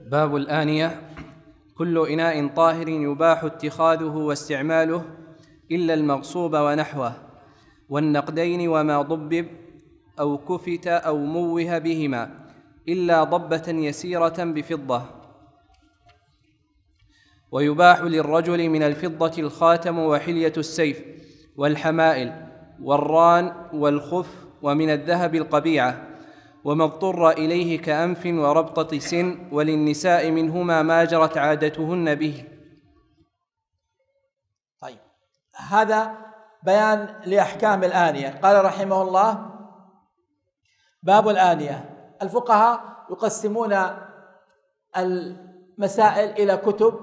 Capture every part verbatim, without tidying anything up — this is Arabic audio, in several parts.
باب الآنية. كل إناء طاهر يباح اتخاذه واستعماله إلا المغصوب ونحوه والنقدين وما ضبب أو كفت أو موه بهما إلا ضبة يسيرة بفضة. ويباح للرجل من الفضة الخاتم وحلية السيف والحمائل والران والخف، ومن الذهب القبيعة، وما اضطر إليه كأنف وربطة سن، وللنساء منهما ما جرت عادتهن به. طيب، هذا بيان لأحكام الآنية. قال رحمه الله: باب الآنية. الفقهاء يقسمون المسائل إلى كتب،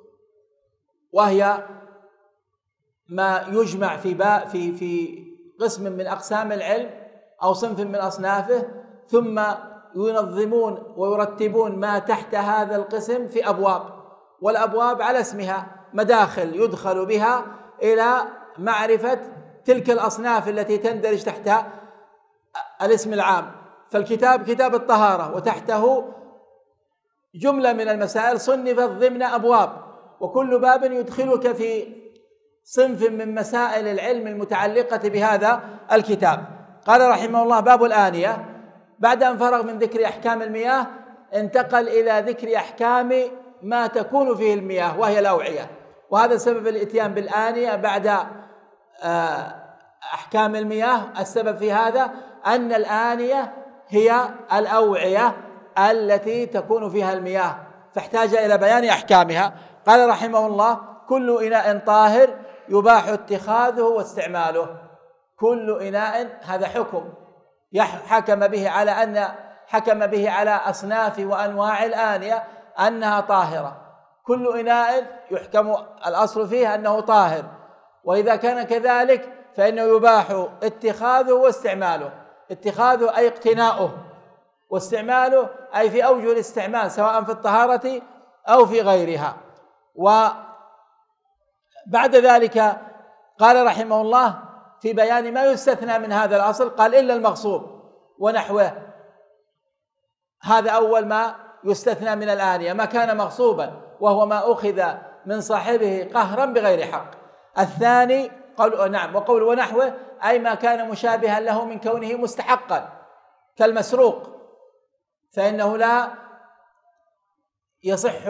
وهي ما يجمع في باء في في قسم من أقسام العلم أو صنف من أصنافه، ثم ينظمون ويرتبون ما تحت هذا القسم في أبواب، والأبواب على اسمها مداخل يدخل بها إلى معرفة تلك الأصناف التي تندرج تحت الاسم العام. فالكتاب كتاب الطهارة، وتحته جملة من المسائل صنفت ضمن أبواب، وكل باب يدخلك في صنف من مسائل العلم المتعلقة بهذا الكتاب. قال رحمه الله: باب الآنية. بعد أن فرغ من ذكر أحكام المياه انتقل إلى ذكر أحكام ما تكون فيه المياه، وهي الأوعية. وهذا سبب الإتيان بالآنية بعد أحكام المياه. السبب في هذا أن الآنية هي الأوعية التي تكون فيها المياه، فاحتاج إلى بيان أحكامها. قال رحمه الله: كل إناء طاهر يباح اتخاذه واستعماله. كل إناء، هذا حكم حكم به على أن حكم به على أصناف وأنواع الآنية أنها طاهرة. كل إناء يحكم الأصل فيه أنه طاهر، وإذا كان كذلك فإنه يباح اتخاذه واستعماله. اتخاذه أي اقتناؤه، واستعماله أي في أوجه الاستعمال، سواء في الطهارة أو في غيرها. وبعد ذلك قال رحمه الله في بيان ما يستثنى من هذا الأصل، قال: إلا المغصوب ونحوه. هذا أول ما يستثنى من الآنية، ما كان مغصوبا، وهو ما أخذ من صاحبه قهرا بغير حق. الثاني قول نعم وقول ونحوه أي ما كان مشابها له من كونه مستحقا كالمسروق، فإنه لا يصح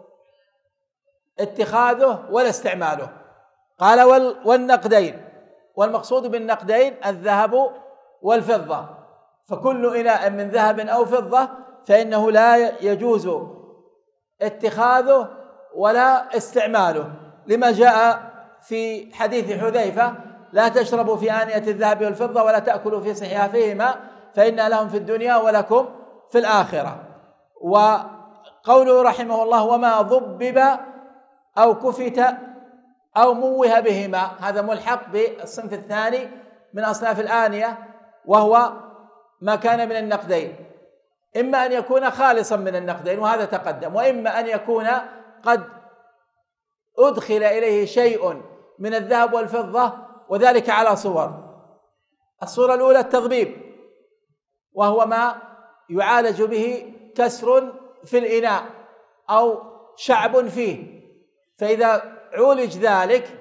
اتخاذه ولا استعماله. قال: والنقدين. والمقصود بالنقدين الذهب والفضة، فكل إناء من ذهب أو فضة فإنه لا يجوز اتخاذه ولا استعماله، لما جاء في حديث حذيفة: لا تشربوا في آنية الذهب والفضة ولا تأكلوا في صحافهما فإن لهم في الدنيا ولكم في الآخرة. وقوله رحمه الله: وما ضبب أو كفت أو موه بهما، هذا ملحق بالصنف الثاني من أصناف الآنية، وهو ما كان من النقدين، إما أن يكون خالصا من النقدين وهذا تقدم، وإما أن يكون قد أدخل إليه شيء من الذهب والفضة، وذلك على صور. الصورة الأولى التضبيب، وهو ما يعالج به كسر في الإناء أو شعب فيه، فإذا عولج ذلك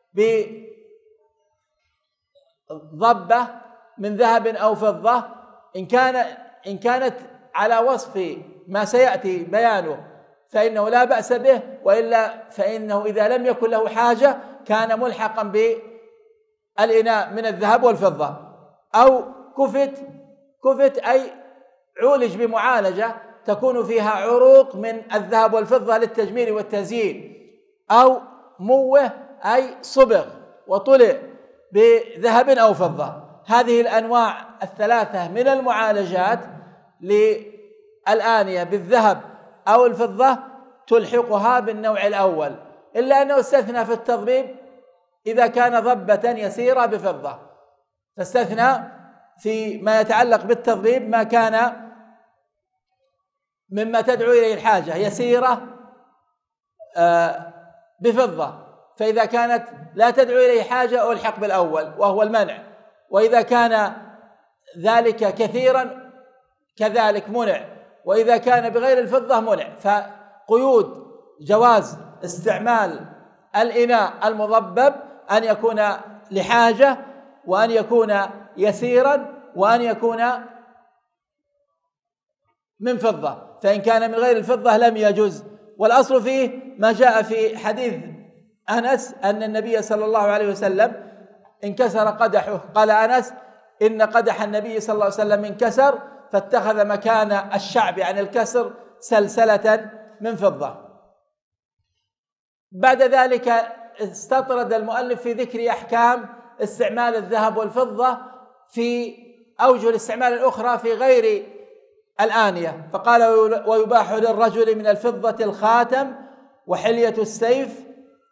بضبة من ذهب أو فضة، إن كان إن كانت على وصف ما سيأتي بيانه فإنه لا بأس به، وإلا فإنه إذا لم يكن له حاجة كان ملحقا بالإناء من الذهب والفضة. أو كفت كفت أي عولج بمعالجة تكون فيها عروق من الذهب والفضة للتجميل والتزيين. أو موه أي صبغ وطلع بذهب أو فضة. هذه الأنواع الثلاثة من المعالجات للآنية بالذهب أو الفضة تلحقها بالنوع الأول، إلا أنه استثنى في التضبيب إذا كان ضبة يسيرة بفضة، فاستثنى في ما يتعلق بالتضبيب ما كان مما تدعو إليه الحاجة يسيرة بفضة، فإذا كانت لا تدعو إليه حاجة ألحق بالأول وهو المنع، وإذا كان ذلك كثيرا كذلك منع، وإذا كان بغير الفضة منع. فقيود جواز استعمال الإناء المضبب أن يكون لحاجة، وأن يكون يسيرا، وأن يكون من فضة. فإن كان من غير الفضة لم يجوز. والأصل فيه ما جاء في حديث أنس أن النبي صلى الله عليه وسلم انكسر قدحه، قال أنس إن قدح النبي صلى الله عليه وسلم انكسر فاتخذ مكان الشعب عن الكسر سلسلة من فضة. بعد ذلك استطرد المؤلف في ذكر أحكام استعمال الذهب والفضة في أوجه الاستعمال الأخرى في غير الآنية، فقال ويباح للرجل من الفضة الخاتم وحلية السيف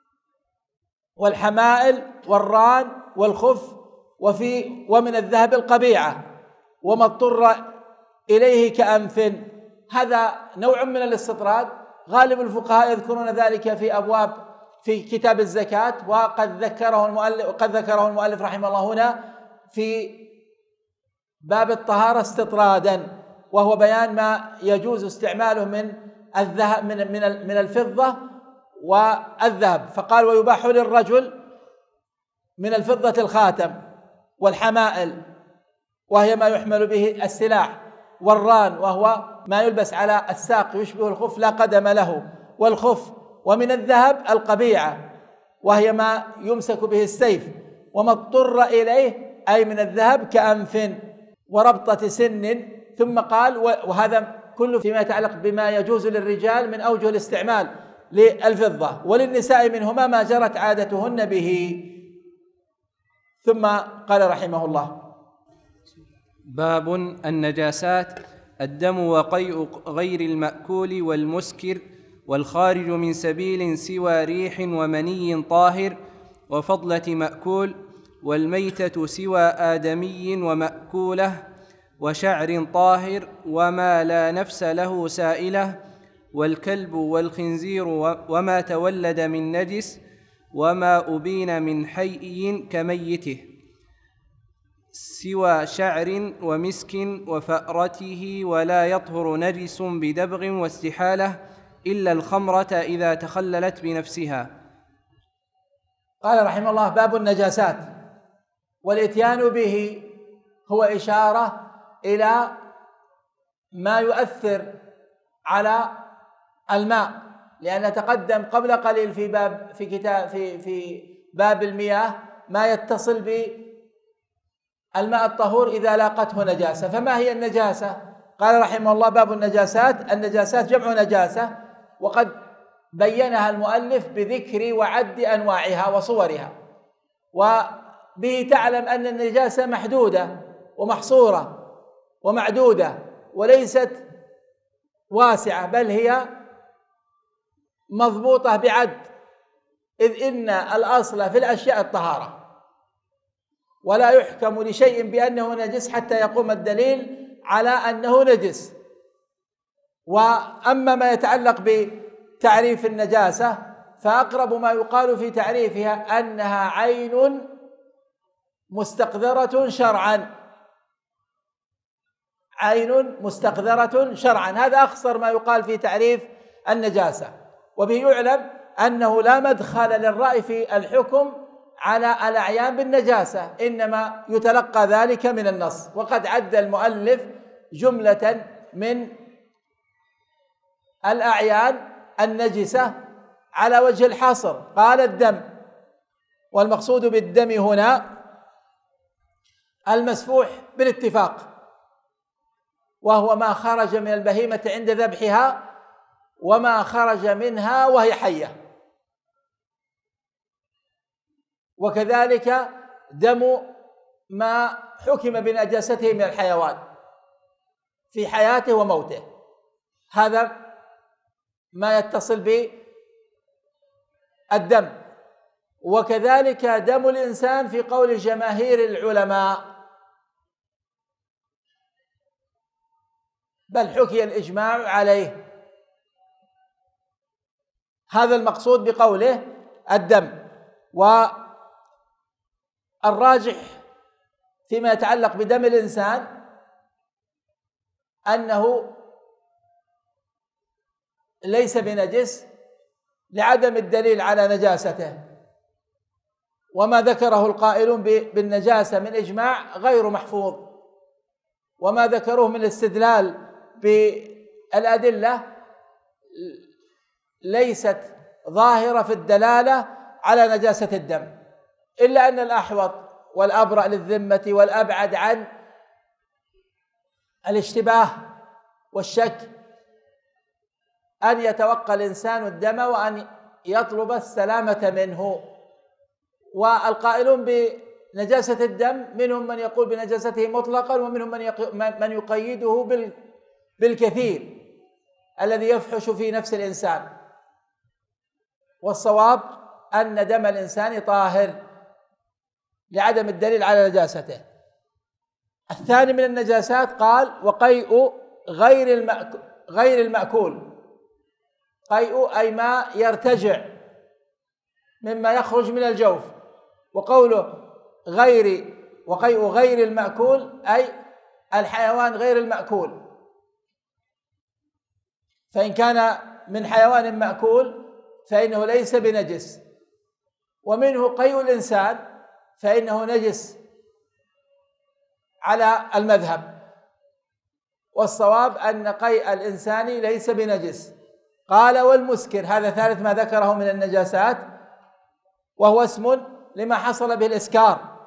والحمائل والران والخف، وفي ومن الذهب القبيعة وما اضطر إليه كأنف. هذا نوع من الاستطراد، غالب الفقهاء يذكرون ذلك في أبواب في كتاب الزكاة، وقد ذكره المؤلف وقد ذكره المؤلف رحمه الله هنا في باب الطهارة استطرادا، وهو بيان ما يجوز استعماله من الذهب من من من الفضة والذهب. فقال ويباح للرجل من الفضة الخاتم والحمائل وهي ما يحمل به السلاح، والران وهو ما يلبس على الساق يشبه الخف لا قدم له، والخف، ومن الذهب القبيعة وهي ما يمسك به السيف، وما اضطر إليه أي من الذهب كأنف وربطة سن. ثم قال وهذا كله فيما يتعلق بما يجوز للرجال من أوجه الاستعمال للفضة، وللنساء منهما ما جرت عادتهن به. ثم قال رحمه الله باب النجاسات: الدم وقيء غير المأكول والمسكر والخارج من سبيل سوى ريح ومني طاهر وفضلة مأكول، والميتة سوى آدمي ومأكوله وشعر طاهر وما لا نفس له سائلة، والكلب والخنزير وما تولد من نجس وما أبين من حيء كميته سوى شعر ومسك وفأرته، ولا يطهر نجس بدبغ واستحالة إلا الخمرة إذا تخللت بنفسها. قال رحمه الله باب النجاسات، والإتيان به هو إشارة إلى ما يؤثر على الماء، لأن تقدم قبل قليل في باب في كتاب في في باب المياه ما يتصل بالماء الطهور إذا لاقته نجاسة. فما هي النجاسة؟ قال رحمه الله باب النجاسات. النجاسات جمع نجاسة، وقد بينها المؤلف بذكر وعد أنواعها وصورها، وبه تعلم أن النجاسة محدودة ومحصورة ومعدودة وليست واسعة، بل هي مضبوطة بعد، إذ إن الأصل في الأشياء الطهارة، ولا يحكم لشيء بأنه نجس حتى يقوم الدليل على أنه نجس. وأما ما يتعلق بتعريف النجاسة فأقرب ما يقال في تعريفها أنها عين مستقذرة شرعا، عين مستقذرة شرعا، هذا أخصر ما يقال في تعريف النجاسة. وبه يعلم أنه لا مدخل للرأي في الحكم على الأعيان بالنجاسة، إنما يتلقى ذلك من النص. وقد عد المؤلف جملة من الأعيان النجسة على وجه الحصر، قال الدم، والمقصود بالدم هنا المسفوح بالاتفاق، وهو ما خرج من البهيمة عند ذبحها وما خرج منها وهي حية، وكذلك دم ما حكم بنجاسته من الحيوان في حياته وموته، هذا ما يتصل بالدم. وكذلك دم الإنسان في قول جماهير العلماء، بل حكي الإجماع عليه، هذا المقصود بقوله الدم. والراجح فيما يتعلق بدم الإنسان أنه ليس بنجس لعدم الدليل على نجاسته، وما ذكره القائلون بالنجاسة من إجماع غير محفوظ، وما ذكروه من الاستدلال بالأدلة ليست ظاهرة في الدلالة على نجاسة الدم، إلا أن الأحوط والأبرأ للذمة والأبعد عن الاشتباه والشك أن يتوقى الإنسان الدم وأن يطلب السلامة منه. والقائلون بنجاسة الدم منهم من يقول بنجاسته مطلقا، ومنهم من يقيده بالكثير الذي يفحش في نفس الإنسان، والصواب أن دم الإنسان طاهر لعدم الدليل على نجاسته. الثاني من النجاسات قال وقيء غير المأكول غير المأكول قيء أي ما يرتجع مما يخرج من الجوف، وقوله غير وقيء غير المأكول أي الحيوان غير المأكول، فإن كان من حيوان مأكول فإنه ليس بنجس، ومنه قيء الإنسان فإنه نجس على المذهب، والصواب أن قيء الإنسان ليس بنجس. قال والمسكر، هذا ثالث ما ذكره من النجاسات، وهو اسم لما حصل به الإسكار،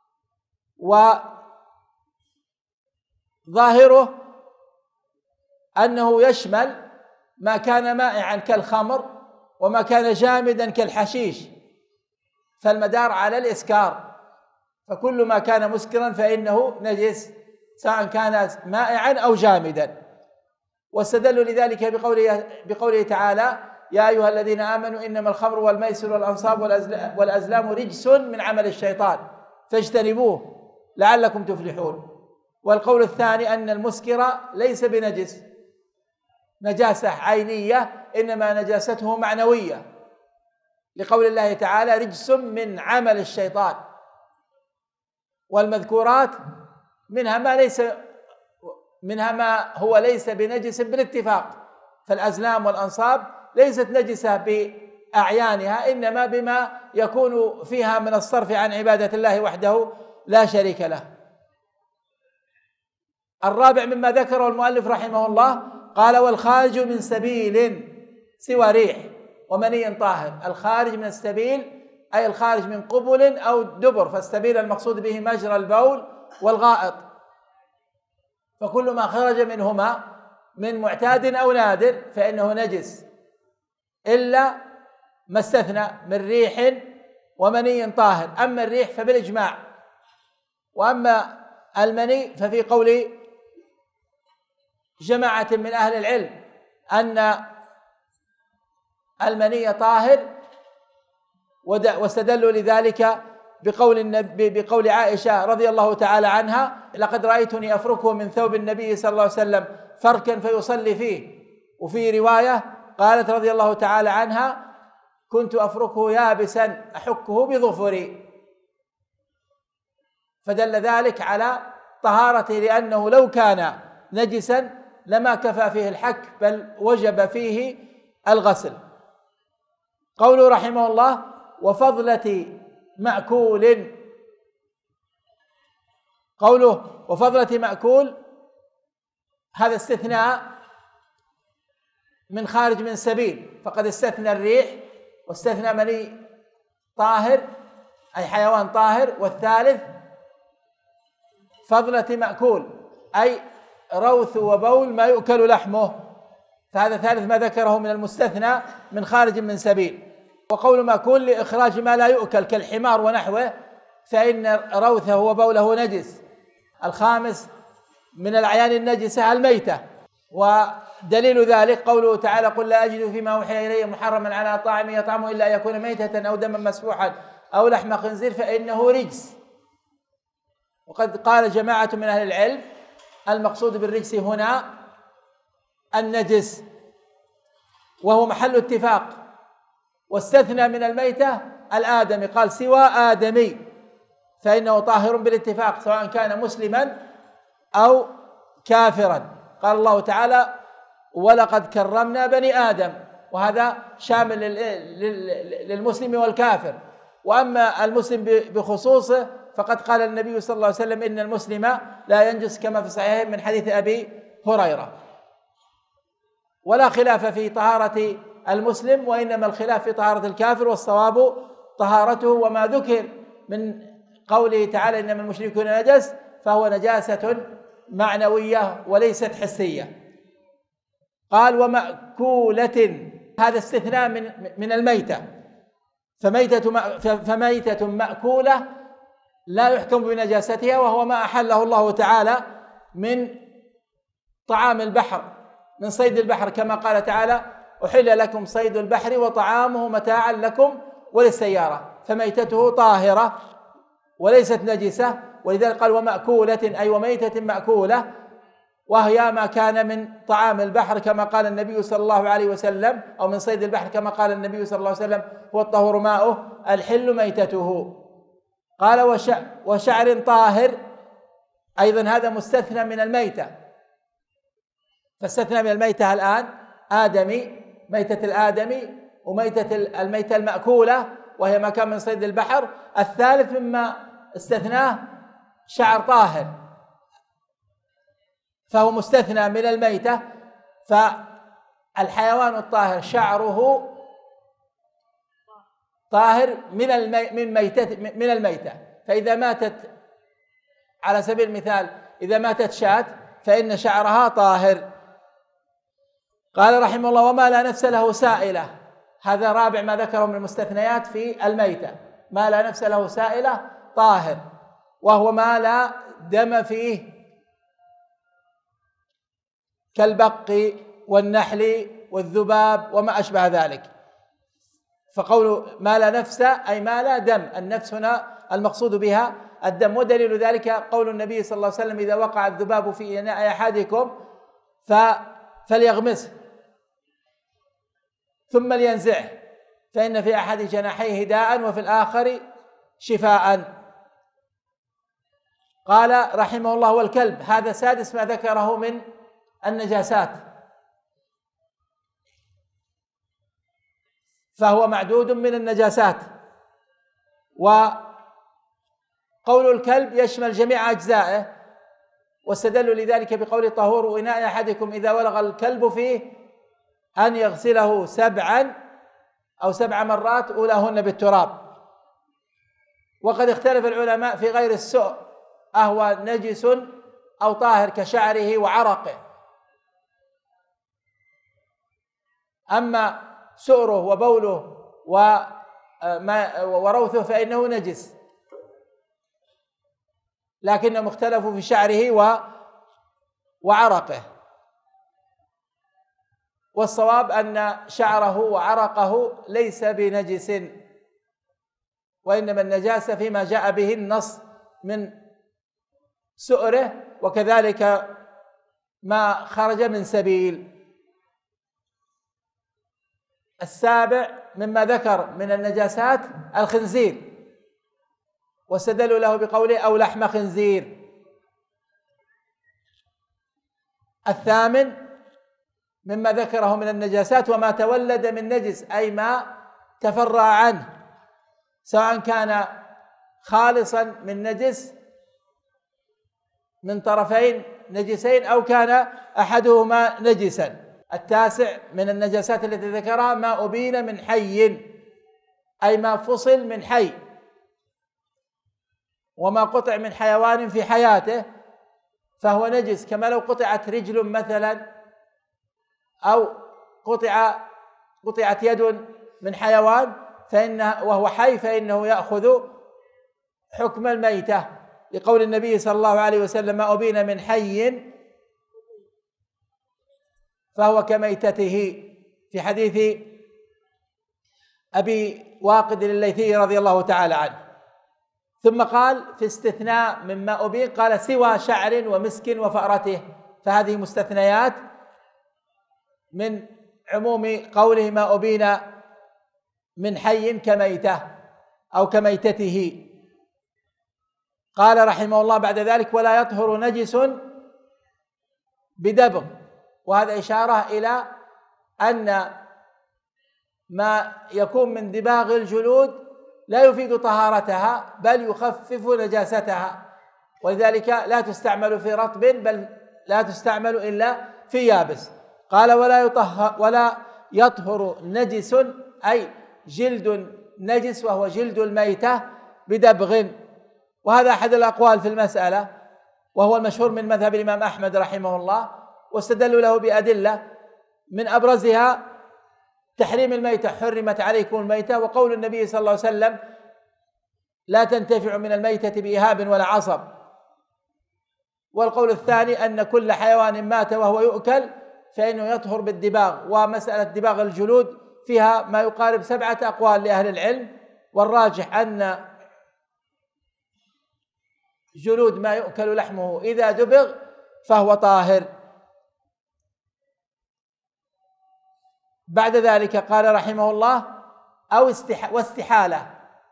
وظاهره أنه يشمل ما كان مائعا كالخمر وما كان جامدا كالحشيش، فالمدار على الإسكار، فكل ما كان مسكرا فإنه نجس سواء كان مائعا أو جامدا. واستدلوا لذلك بقوله, بقوله تعالى يا أيها الذين آمنوا إنما الخمر والميسر والأنصاب والأزلام رجس من عمل الشيطان فاجتنبوه لعلكم تفلحون. والقول الثاني أن المسكر ليس بنجس نجاسة عينية، إنما نجاسته معنوية، لقول الله تعالى رجس من عمل الشيطان. والمذكورات منها ما ليس منها ما هو ليس بنجس بالاتفاق، فالأزلام والأنصاب ليست نجسة بأعيانها، إنما بما يكون فيها من الصرف عن عبادة الله وحده لا شريك له. الرابع مما ذكره المؤلف رحمه الله قال والخارج من سبيل سوى ريح ومني طاهر. الخارج من السبيل أي الخارج من قبل أو دبر، فالسبيل المقصود به مجرى البول والغائط، فكل ما خرج منهما من معتاد أو نادر فإنه نجس، إلا ما استثنى من ريح ومني طاهر. أما الريح فبالإجماع، وأما المني ففي قول جماعة من أهل العلم أن المني طاهر، واستدلوا لذلك بقول النبي بقول عائشة رضي الله تعالى عنها لقد رأيتني أفركه من ثوب النبي صلى الله عليه وسلم فركا فيصلي فيه. وفي رواية قالت رضي الله تعالى عنها كنت أفركه يابسا أحكه بظفري، فدل ذلك على طهارته، لأنه لو كان نجسا لما كفى فيه الحك بل وجب فيه الغسل. قوله رحمه الله وفضلة مأكول، قوله وفضلة مأكول هذا استثناء من خارج من سبيل، فقد استثنى الريح واستثنى مني طاهر أي حيوان طاهر، والثالث فضلة مأكول أي روث وبول ما يؤكل لحمه، فهذا ثالث ما ذكره من المستثنى من خارج من سبيل. وقول مأكول لإخراج ما لا يؤكل كالحمار ونحوه فإن روثه وبوله نجس. الخامس من الأعيان النجسة الميتة، ودليل ذلك قوله تعالى قل لا أجد فيما أوحي إلي محرما على طاعم يطعمه إلا أن يكون ميتة أو دما مسفوحا أو لحم خنزير فإنه رجس. وقد قال جماعة من أهل العلم المقصود بالرجس هنا النجس، وهو محل اتفاق، واستثنى من الميتة الآدمي، قال سوى آدمي فإنه طاهر بالاتفاق سواء كان مسلما أو كافرا. قال الله تعالى ولقد كرمنا بني آدم، وهذا شامل للمسلم والكافر. وأما المسلم بخصوصه فقد قال النبي صلى الله عليه وسلم إن المسلم لا ينجس كما في الصحيحين من حديث أبي هريرة. ولا خلاف في طهارة المسلم، وإنما الخلاف في طهارة الكافر، والصواب طهارته. وما ذكر من قوله تعالى إنما المشركون نجس فهو نجاسة معنوية وليست حسية. قال ومأكولة، هذا استثناء من من الميتة، فميتة فميتة مأكولة لا يحكم بنجاستها، وهو ما أحله الله تعالى من طعام البحر، من صيد البحر، كما قال تعالى أحل لكم صيد البحر وطعامه متاعا لكم وللسيارة، فميتته طاهرة وليست نجسة. ولذلك قال ومأكولة، أي وميتة مأكولة، وهي ما كان من طعام البحر كما قال النبي صلى الله عليه وسلم، أو من صيد البحر كما قال النبي صلى الله عليه وسلم هو الطهور ماؤه الحل ميتته. قال وشعر طاهر، أيضا هذا مستثنى من الميتة، فاستثنى من الميتة الآن آدمي، ميتة الآدمي، وميتة الميتة المأكولة وهي ما كان من صيد البحر. الثالث مما استثناه شعر طاهر، فهو مستثنى من الميتة. فالحيوان الطاهر شعره طاهر من المي من ميتة من الميتة. فإذا ماتت على سبيل المثال إذا ماتت شاة فإن شعرها طاهر. قال رحمه الله وما لا نفس له سائلة، هذا رابع ما ذكره من المستثنيات في الميتة، ما لا نفس له سائلة طاهر، وهو ما لا دم فيه كالبق والنحل والذباب وما أشبه ذلك. فقول ما لا نفس أي ما لا دم، النفس هنا المقصود بها الدم. ودليل ذلك قول النبي صلى الله عليه وسلم إذا وقع الذباب في إناء أحدكم فليغمسه ثم لينزعه فإن في أحد جناحيه داء وفي الآخر شفاء. قال رحمه الله والكلب، هذا سادس ما ذكره من النجاسات، فهو معدود من النجاسات. وقول الكلب يشمل جميع أجزائه، واستدلوا لذلك بقول طهور إناء أحدكم إذا ولغ الكلب فيه أن يغسله سبعا أو سبع مرات أولاهن بالتراب. وقد اختلف العلماء في غير السؤر أهو نجس أو طاهر كشعره وعرقه. أما سؤره وبوله وروثه فإنه نجس، لكنهم اختلفوا في شعره وعرقه. والصواب أن شعره وعرقه ليس بنجس، وإنما النجاسة فيما جاء به النص من سؤره، وكذلك ما خرج من سبيل. السابع مما ذكر من النجاسات الخنزير، واستدلوا له بقوله أو لحم خنزير. الثامن مما ذكره من النجاسات وما تولد من نجس، أي ما تفرع عنه، سواء كان خالصا من نجس من طرفين نجسين أو كان أحدهما نجسا. التاسع من النجاسات التي ذكرها ما أبين من حي، أي ما فصل من حي، وما قطع من حيوان في حياته فهو نجس، كما لو قطعت رجل مثلا أو قطع قطعت يد من حيوان فإنه وهو حي فإنه يأخذ حكم الميتة، لقول النبي صلى الله عليه وسلم ما أبين من حي فهو كميتته، في حديث أبي واقد الليثي رضي الله تعالى عنه. ثم قال في استثناء مما أبين قال سوى شعر ومسك وفأرته، فهذه مستثنيات من عموم قوله ما أبين من حي كميته أو كميتته. قال رحمه الله بعد ذلك ولا يطهر نجس بدبغ، وهذا إشارة إلى أن ما يكون من دباغ الجلود لا يفيد طهارتها بل يخفف نجاستها، ولذلك لا تستعمل في رطب بل لا تستعمل إلا في يابس. قال ولا يطهر ولا يطهر نجس أي جلد نجس وهو جلد الميتة بدبغ، وهذا أحد الأقوال في المسألة وهو المشهور من مذهب الإمام أحمد رحمه الله، واستدلوا له بأدلة من أبرزها تحريم الميتة، حرمت عليكم الميتة، وقول النبي صلى الله عليه وسلم لا تنتفع من الميتة بإهاب ولا عصب. والقول الثاني أن كل حيوان مات وهو يؤكل فإنه يطهر بالدباغ، ومسألة دباغ الجلود فيها ما يقارب سبعة أقوال لأهل العلم، والراجح أن جلود ما يؤكل لحمه إذا دبغ فهو طاهر. بعد ذلك قال رحمه الله أو استح... واستحالة،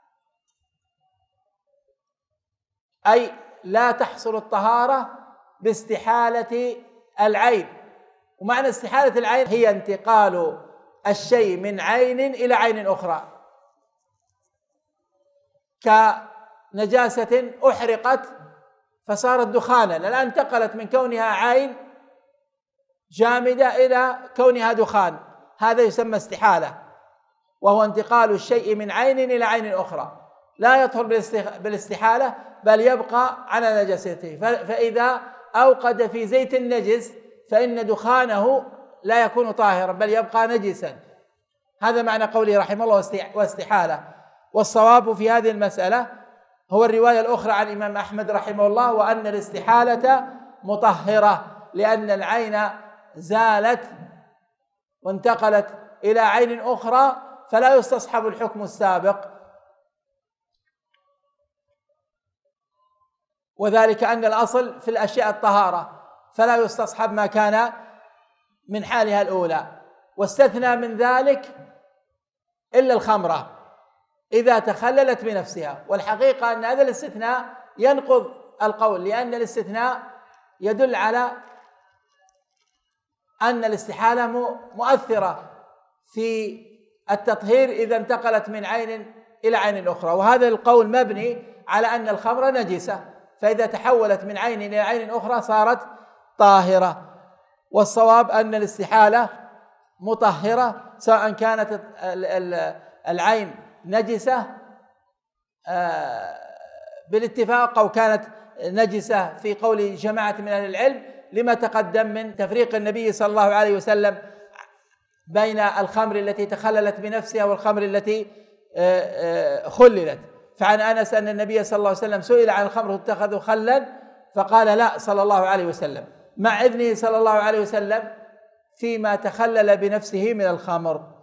أي لا تحصل الطهارة باستحالة العين. ومعنى استحالة العين هي انتقال الشيء من عين إلى عين أخرى، كنجاسة أحرقت فصارت دخانا، الآن انتقلت من كونها عين جامدة إلى كونها دخان، هذا يسمى استحالة، وهو انتقال الشيء من عين إلى عين أخرى، لا يطهر بالاستحالة بل يبقى على نجاسته. فإذا أوقد في زيت النجس فإن دخانه لا يكون طاهرا بل يبقى نجسا. هذا معنى قوله رحمه الله واستحالة. والصواب في هذه المسألة هو الرواية الأخرى عن الإمام أحمد رحمه الله، وأن الاستحالة مطهرة لأن العين زالت وانتقلت إلى عين أخرى فلا يستصحب الحكم السابق، وذلك أن الأصل في الأشياء الطهارة فلا يستصحب ما كان من حالها الأولى، واستثنى من ذلك إلا الخمرة إذا تخللت بنفسها. والحقيقة أن هذا الاستثناء ينقض القول، لأن الاستثناء يدل على أن الاستحالة مؤثرة في التطهير إذا انتقلت من عين إلى عين أخرى، وهذا القول مبني على أن الخمر نجسة، فإذا تحولت من عين إلى عين أخرى صارت طاهرة. والصواب أن الاستحالة مطهرة سواء كانت العين نجسة بالاتفاق أو كانت نجسة في قول جماعة من أهل العلم، لما تقدم من تفريق النبي صلى الله عليه وسلم بين الخمر التي تخللت بنفسها والخمر التي خللت. فعن أنس أن النبي صلى الله عليه وسلم سئل عن الخمر اتخذوا خلا فقال لا صلى الله عليه وسلم، مع إذنه صلى الله عليه وسلم فيما تخلل بنفسه من الخمر.